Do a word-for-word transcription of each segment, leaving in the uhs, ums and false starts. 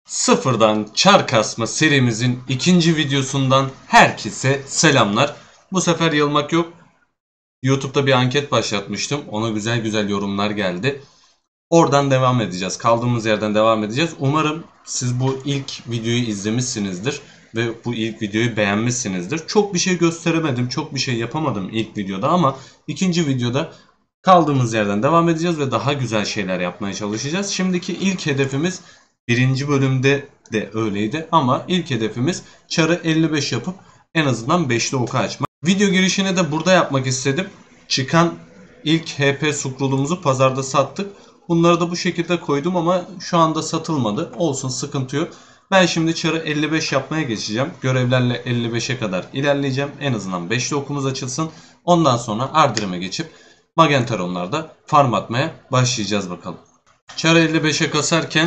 Sıfırdan çar kasma serimizin ikinci videosundan herkese selamlar. Bu sefer yılmak yok. YouTube'da bir anket başlatmıştım. Ona güzel güzel yorumlar geldi. Oradan devam edeceğiz. Kaldığımız yerden devam edeceğiz. Umarım siz bu ilk videoyu izlemişsinizdir ve bu ilk videoyu beğenmişsinizdir. Çok bir şey gösteremedim, çok bir şey yapamadım ilk videoda ama ikinci videoda kaldığımız yerden devam edeceğiz ve daha güzel şeyler yapmaya çalışacağız. Şimdiki ilk hedefimiz birinci bölümde de öyleydi ama ilk hedefimiz çarı elli beş yapıp en azından beşli oku açmak. Video girişini de burada yapmak istedim. Çıkan ilk H P Scroll'umuzu pazarda sattık. Bunları da bu şekilde koydum ama şu anda satılmadı. Olsun, sıkıntı yok. Ben şimdi çarı elli beş yapmaya geçeceğim. Görevlerle elli beşe kadar ilerleyeceğim. En azından beşli okumuz açılsın. Ondan sonra Ardrim'e geçip Magentaron'larda farm atmaya başlayacağız bakalım. Çarı elli beşe kasarken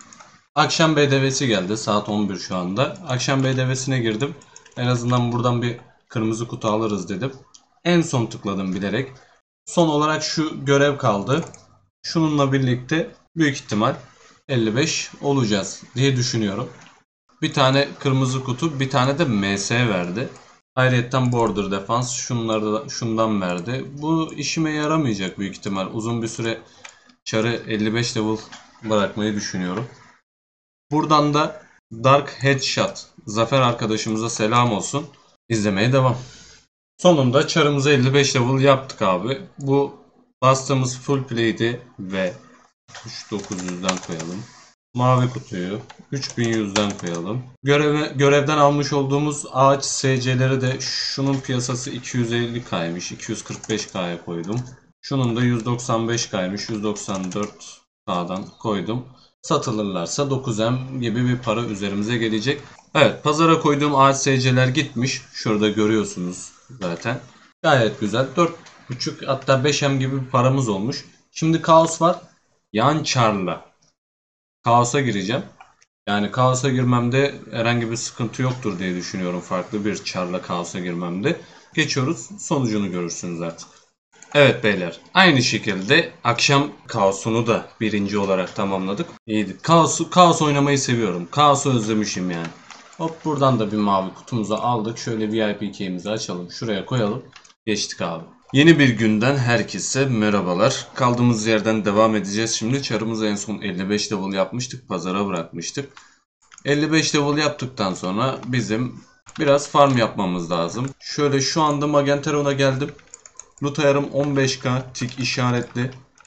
akşam B D V'si geldi. Saat on bir şu anda. Akşam B D V'sine girdim. En azından buradan bir kırmızı kutu alırız dedim. En son tıkladım bilerek. Son olarak şu görev kaldı. Şununla birlikte büyük ihtimal elli beş olacağız diye düşünüyorum. Bir tane kırmızı kutu, bir tane de M S verdi. Ayrıca Border Defense şunları da şundan verdi. Bu işime yaramayacak büyük ihtimal. Uzun bir süre çarı elli beş level bırakmayı düşünüyorum. Buradan da Dark Headshot Zafer arkadaşımıza selam olsun. İzlemeye devam. Sonunda çarımızı elli beş level yaptık abi. Bu bastığımız full play'di ve üç bin dokuz yüzden koyalım. Mavi kutuyu üç bin yüzden koyalım. Göreve, görevden almış olduğumuz ağaç S C'leri de şunun piyasası iki yüz elli K'ymış. iki yüz kırk beş K'ya koydum. Şunun da yüz doksan beş K'ymış. yüz doksan dört K'dan koydum. Satılırlarsa dokuz M gibi bir para üzerimize gelecek. Evet, pazara koyduğum ağaç S C'ler gitmiş. Şurada görüyorsunuz zaten. Gayet güzel. dört buçuk hatta beş M gibi bir paramız olmuş. Şimdi kaos var. Yan çarla. Kaos'a gireceğim. Yani kaos'a girmemde herhangi bir sıkıntı yoktur diye düşünüyorum. Farklı bir çarla kaos'a girmemde. Geçiyoruz. Sonucunu görürsünüz artık. Evet beyler. Aynı şekilde akşam kaosunu da birinci olarak tamamladık. İyiydi. Kaos, kaos oynamayı seviyorum. Kaos'u özlemişim yani. Hop, buradan da bir mavi kutumuzu aldık. Şöyle V I P key'imizi açalım. Şuraya koyalım. Geçtik abi. Yeni bir günden herkese merhabalar. Kaldığımız yerden devam edeceğiz. Şimdi çarımızı en son elli beş level yapmıştık. Pazara bırakmıştık. elli beş level yaptıktan sonra bizim biraz farm yapmamız lazım. Şöyle şu anda Magentaron'a geldim. Loot ayarım on beş K. Tik işaretli.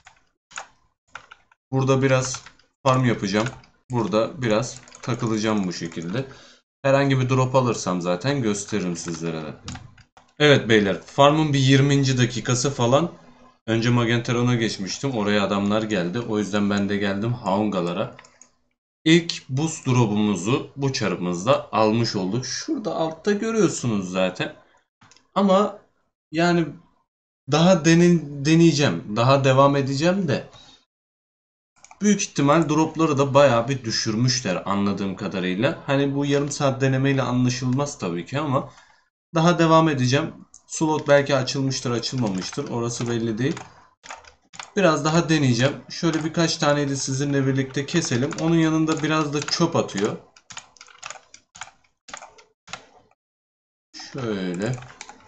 Burada biraz farm yapacağım. Burada biraz takılacağım bu şekilde. Herhangi bir drop alırsam zaten gösteririm sizlere de. Evet beyler, farmın bir yirminci dakikası falan önce Magentaron'a geçmiştim. Oraya adamlar geldi. O yüzden ben de geldim Haungalara. İlk boost drop'umuzu bu çarımızda almış olduk. Şurada altta görüyorsunuz zaten. Ama yani daha dene, deneyeceğim. Daha devam edeceğim de. Büyük ihtimal dropları da bayağı bir düşürmüşler anladığım kadarıyla. Hani bu yarım saat denemeyle anlaşılmaz tabii ki ama daha devam edeceğim. Slot belki açılmıştır, açılmamıştır. Orası belli değil. Biraz daha deneyeceğim. Şöyle birkaç taneyi de sizinle birlikte keselim. Onun yanında biraz da çöp atıyor. Şöyle.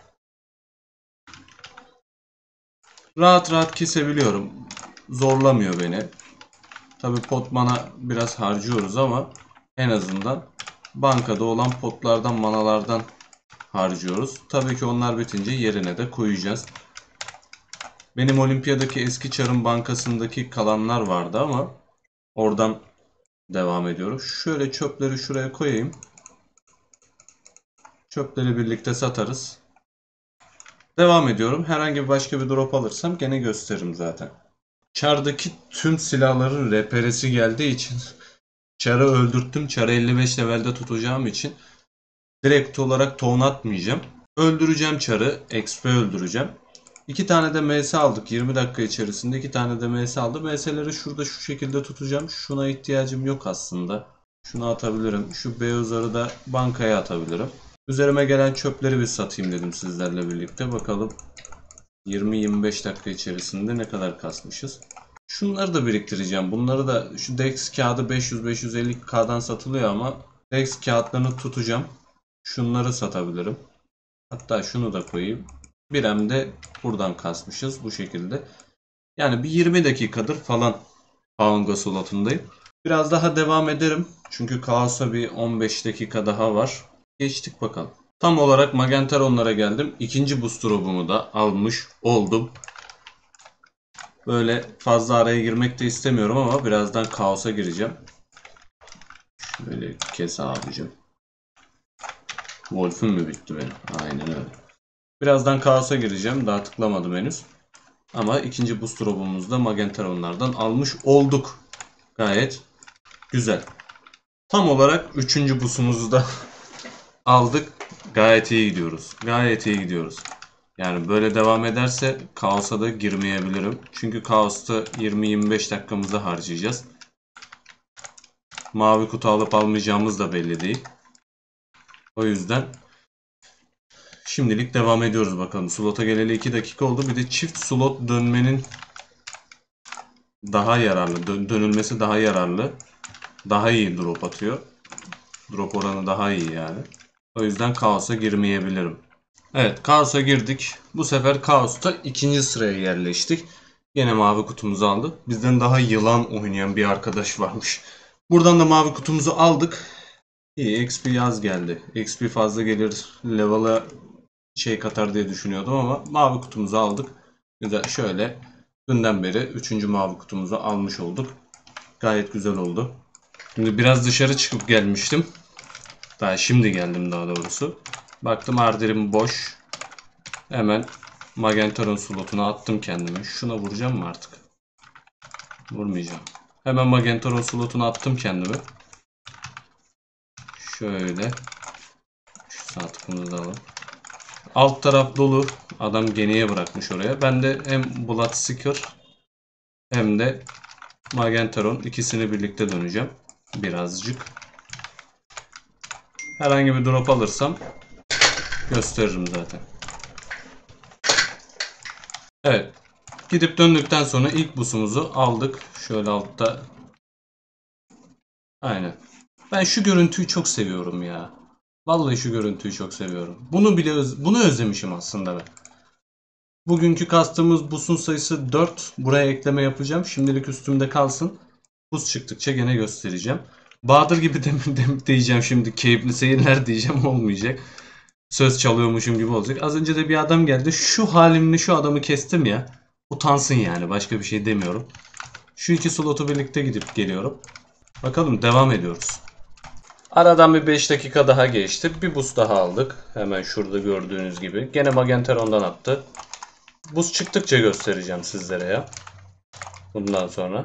Rahat rahat kesebiliyorum. Zorlamıyor beni. Tabii pot mana biraz harcıyoruz ama en azından bankada olan potlardan, manalardan harcıyoruz. Tabii ki onlar bitince yerine de koyacağız. Benim olimpiyadaki eski çarın bankasındaki kalanlar vardı ama oradan devam ediyorum. Şöyle çöpleri şuraya koyayım. Çöpleri birlikte satarız. Devam ediyorum. Herhangi bir başka bir drop alırsam gene gösteririm zaten. Çardaki tüm silahların reperesi geldiği için çarı öldürttüm. Çarı elli beş levelde tutacağım için direkt olarak ton atmayacağım. Öldüreceğim çarı. X P öldüreceğim. İki tane de M S aldık. yirmi dakika içerisinde iki tane de M S aldım. M S'leri şurada şu şekilde tutacağım. Şuna ihtiyacım yok aslında. Şunu atabilirim. Şu beyazları da bankaya atabilirim. Üzerime gelen çöpleri bir satayım dedim sizlerle birlikte. Bakalım yirmi yirmi beş dakika içerisinde ne kadar kasmışız. Şunları da biriktireceğim. Bunları da, şu Dex kağıdı beş yüz beş yüz elli K'dan satılıyor ama Dex kağıtlarını tutacağım. Şunları satabilirim. Hatta şunu da koyayım. Bir hem de buradan kasmışız bu şekilde. Yani bir yirmi dakikadır falan Aonga slotundayım. Biraz daha devam ederim. Çünkü Kaos'a bir on beş dakika daha var. Geçtik bakalım. Tam olarak Magentaron'lara geldim. İkinci boost drop'umu da almış oldum. Böyle fazla araya girmek de istemiyorum ama birazdan Kaos'a gireceğim. Şöyle kes abicim. Wolf'um mu bitti benim? Aynen öyle. Birazdan Kaos'a gireceğim. Daha tıklamadım henüz. Ama ikinci boost drop'umuzu da Magentaron'lardan almış olduk. Gayet güzel. Tam olarak üçüncü boost'umuzu da aldık. Gayet iyi gidiyoruz. Gayet iyi gidiyoruz. Yani böyle devam ederse Kaos'a da girmeyebilirim. Çünkü Kaos'ta yirmi yirmi beş dakikamızı harcayacağız. Mavi kutu alıp almayacağımız da belli değil. O yüzden şimdilik devam ediyoruz bakalım. Slot'a geleli iki dakika oldu. Bir de çift slot dönmenin daha yararlı. Dön dönülmesi daha yararlı. Daha iyi drop atıyor. Drop oranı daha iyi yani. O yüzden Kaos'a girmeyebilirim. Evet, Kaos'a girdik. Bu sefer Kaos'ta ikinci sıraya yerleştik. Yine mavi kutumuzu aldık. Bizden daha yılan oynayan bir arkadaş varmış. Buradan da mavi kutumuzu aldık. İyi, X P yaz geldi. X P fazla gelir, level'a şey katar diye düşünüyordum ama mavi kutumuzu aldık. Güzel, şöyle dünden beri üçüncü mavi kutumuzu almış olduk. Gayet güzel oldu. Şimdi biraz dışarı çıkıp gelmiştim. Daha şimdi geldim daha doğrusu. Baktım arderim boş. Hemen Magentaron slotuna attım kendimi. Şuna vuracağım mı artık? Vurmayacağım. Hemen Magentaron slotuna attım kendimi. Şöyle. Şu sağ tıkımızı da alalım. Alt taraf dolu. Adam geniye bırakmış oraya. Ben de hem Bloodseeker hem de Magentaron ikisini birlikte döneceğim. Birazcık. Herhangi bir drop alırsam gösteririm zaten. Evet. Gidip döndükten sonra ilk busumuzu aldık. Şöyle altta. Aynen. Ben şu görüntüyü çok seviyorum ya. Vallahi şu görüntüyü çok seviyorum. Bunu bile öz bunu özlemişim aslında ben. Bugünkü kastığımız busun sayısı dört. Buraya ekleme yapacağım. Şimdilik üstümde kalsın. Buz çıktıkça gene göstereceğim. Bahadır gibi de, de diyeceğim şimdi. Keyifli seyirler diyeceğim, olmayacak. Söz çalıyormuşum gibi olacak. Az önce de bir adam geldi. Şu halimle şu adamı kestim ya. Utansın yani. Başka bir şey demiyorum. Şu iki slotu birlikte gidip geliyorum. Bakalım, devam ediyoruz. Aradan bir beş dakika daha geçti. Bir boost daha aldık. Hemen şurada gördüğünüz gibi. Gene Magentaron'dan attı. Boost çıktıkça göstereceğim sizlere ya. Bundan sonra.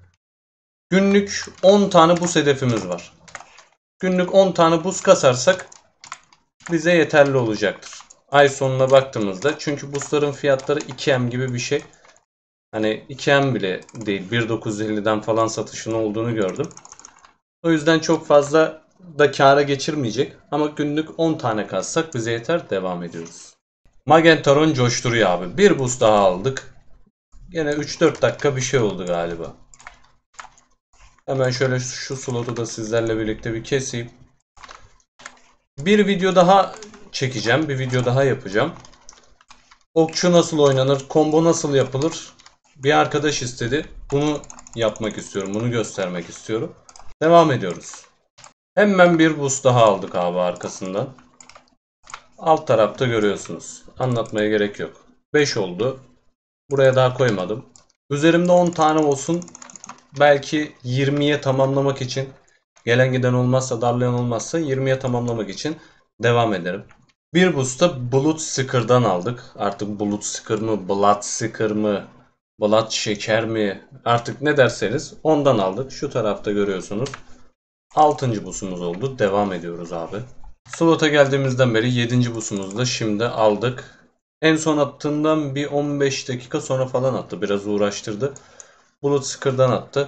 Günlük on tane boost hedefimiz var. Günlük on tane boost kasarsak bize yeterli olacaktır. Ay sonuna baktığımızda, çünkü boostların fiyatları iki M gibi bir şey. Hani iki M bile değil, bin dokuz yüz elliden falan satışın olduğunu gördüm. O yüzden çok fazla da kâra geçirmeyecek. Ama günlük on tane kassak bize yeter. Devam ediyoruz. Magentaron coşturuyor abi. Bir boost daha aldık. Yine üç dört dakika bir şey oldu galiba. Hemen şöyle şu slotu da sizlerle birlikte bir keseyim. Bir video daha çekeceğim. Bir video daha yapacağım. Okçu nasıl oynanır? Combo nasıl yapılır? Bir arkadaş istedi. Bunu yapmak istiyorum. Bunu göstermek istiyorum. Devam ediyoruz. Hemen bir boost daha aldık abi arkasından. Alt tarafta görüyorsunuz. Anlatmaya gerek yok. beş oldu. Buraya daha koymadım. Üzerimde on tane olsun. Belki yirmiye tamamlamak için, gelen giden olmazsa, darlayan olmazsa yirmiye tamamlamak için devam ederim. Bir boost'ta Bloodseeker'dan aldık. Artık Bloodseeker mı, Bloodseeker mı, Blood şeker mi, artık ne derseniz ondan aldık. Şu tarafta görüyorsunuz. altıncı boost'umuz oldu. Devam ediyoruz abi. Slot'a geldiğimizden beri yedinci boost'umuzu da şimdi aldık. En son attığından bir on beş dakika sonra falan attı. Biraz uğraştırdı. Bloodseeker'dan attı.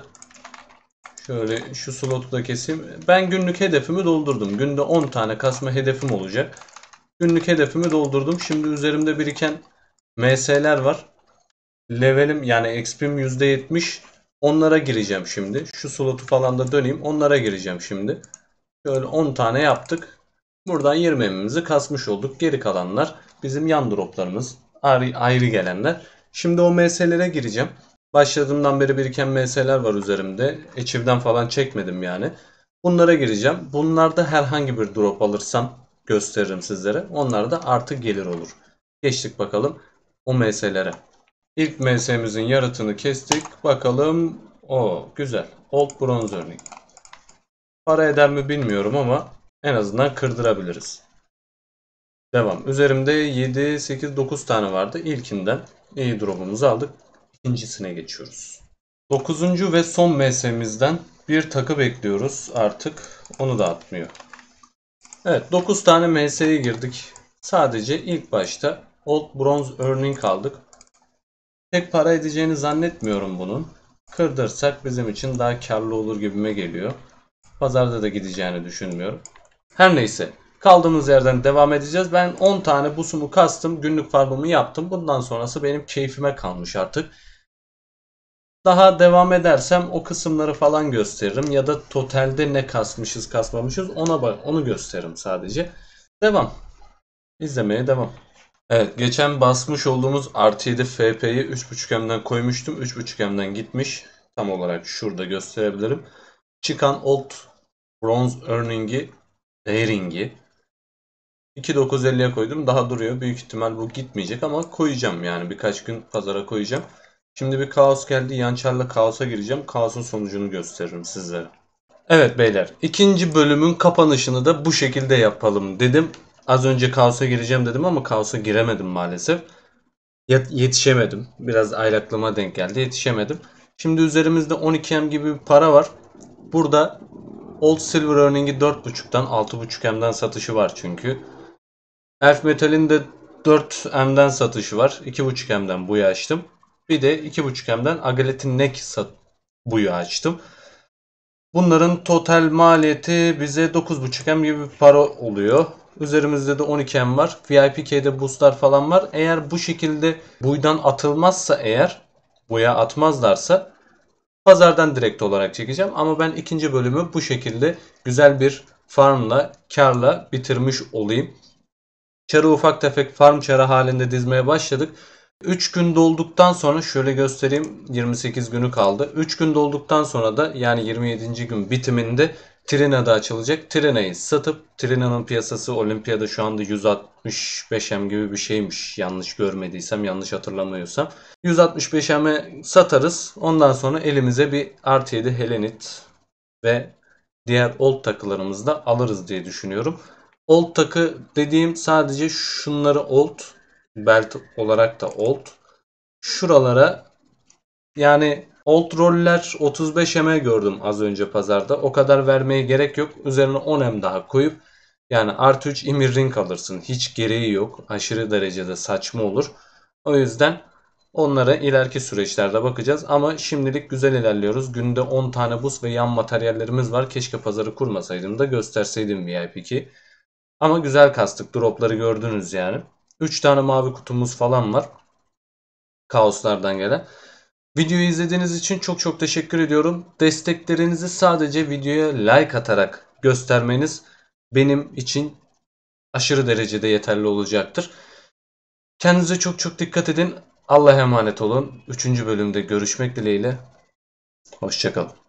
Şöyle şu slotu da keseyim. Ben günlük hedefimi doldurdum. Günde on tane kasma hedefim olacak. Günlük hedefimi doldurdum. Şimdi üzerimde biriken M S'ler var. levelim yani X P'm yüzde yetmiş. Onlara gireceğim şimdi. Şu slotu falan da döneyim. Onlara gireceğim şimdi. Şöyle on tane yaptık. Buradan yirmi emimizi kasmış olduk. Geri kalanlar bizim yan droplarımız. Ayrı, ayrı gelenler. Şimdi o M S'lere gireceğim. Başladığımdan beri biriken M S'ler var üzerimde. Achieve'den falan çekmedim yani. Bunlara gireceğim. Bunlarda herhangi bir drop alırsam gösteririm sizlere. Onlar da artı gelir olur. Geçtik bakalım o M S'lere. İlk M S'mizin yaratığını kestik. Bakalım. O güzel. Old Bronze örneği. Para eder mi bilmiyorum ama en azından kırdırabiliriz. Devam. Üzerimde yedi, sekiz, dokuz tane vardı. İlkinden iyi drop'umuzu aldık. İkincisine geçiyoruz. dokuzuncu ve son M S'mizden bir takı bekliyoruz artık. Onu da atmıyor. Evet, dokuz tane M S'ye girdik. Sadece ilk başta Old Bronze Earning aldık. Pek para edeceğini zannetmiyorum bunun. Kırdırsak bizim için daha karlı olur gibime geliyor. Pazarda da gideceğini düşünmüyorum. Her neyse. Kaldığımız yerden devam edeceğiz. Ben on tane busumu kastım. Günlük farmımı yaptım. Bundan sonrası benim keyfime kalmış artık. Daha devam edersem o kısımları falan gösteririm. Ya da totalde ne kasmışız kasmamışız ona bak, onu gösteririm sadece. Devam. İzlemeye devam. Evet, geçen basmış olduğumuz artı yedi F P'yi üç buçuk M'den koymuştum. üç buçuk M'den gitmiş. Tam olarak şurada gösterebilirim. Çıkan Old Bronze Earning'i, Earning'i iki bin dokuz yüz elliye koydum. Daha duruyor. Büyük ihtimal bu gitmeyecek ama koyacağım yani. Birkaç gün pazara koyacağım. Şimdi bir kaos geldi. Yançarla kaosa gireceğim. Kaosun sonucunu gösteririm sizlere. Evet beyler. İkinci bölümün kapanışını da bu şekilde yapalım dedim. Az önce kaosa gireceğim dedim ama kaosa giremedim maalesef. Yetişemedim. Biraz aylaklığıma denk geldi. Yetişemedim. Şimdi üzerimizde on iki M gibi bir para var. Burada Old Silver Earning'i dört buçuktan altı buçuk M'den satışı var çünkü. Elf Metal'in de dört M'den satışı var. iki buçuk M'den buyu açtım. Bir de iki buçuk M'den Agalet'in Neck sat buyu açtım. Bunların total maliyeti bize dokuz buçuk M gibi bir para oluyor. Üzerimizde de on iki M var. V I P K'de boostlar falan var. Eğer bu şekilde buydan atılmazsa eğer, buya atmazlarsa pazardan direkt olarak çekeceğim. Ama ben ikinci bölümü bu şekilde güzel bir farmla, karla bitirmiş olayım. Çarı ufak tefek farm çarı halinde dizmeye başladık. üç gün dolduktan sonra şöyle göstereyim, yirmi sekiz günü kaldı. üç gün dolduktan sonra da yani yirmi yedinci gün bitiminde Trina da açılacak. Trina'yı satıp, Trina'nın piyasası Olimpiyada şu anda yüz altmış beş M gibi bir şeymiş. Yanlış görmediysem, yanlış hatırlamıyorsam. yüz altmış beş M'e satarız. Ondan sonra elimize bir artı yedi Helenit ve diğer old takılarımızı da alırız diye düşünüyorum. Old takı dediğim sadece şunları old. Belt olarak da old. Şuralara yani old roller otuz beş M gördüm az önce pazarda. O kadar vermeye gerek yok. Üzerine on M daha koyup yani artı üç Emir Ring alırsın. Hiç gereği yok. Aşırı derecede saçma olur. O yüzden onlara ileriki süreçlerde bakacağız. Ama şimdilik güzel ilerliyoruz. Günde on tane buz ve yan materyallerimiz var. Keşke pazarı kurmasaydım da gösterseydim V I P iki. Ama güzel kastık. Dropları gördünüz yani. üç tane mavi kutumuz falan var. Kaoslardan gelen. Videoyu izlediğiniz için çok çok teşekkür ediyorum. Desteklerinizi sadece videoya like atarak göstermeniz benim için aşırı derecede yeterli olacaktır. Kendinize çok çok dikkat edin. Allah'a emanet olun. üçüncü bölümde görüşmek dileğiyle. Hoşça kalın.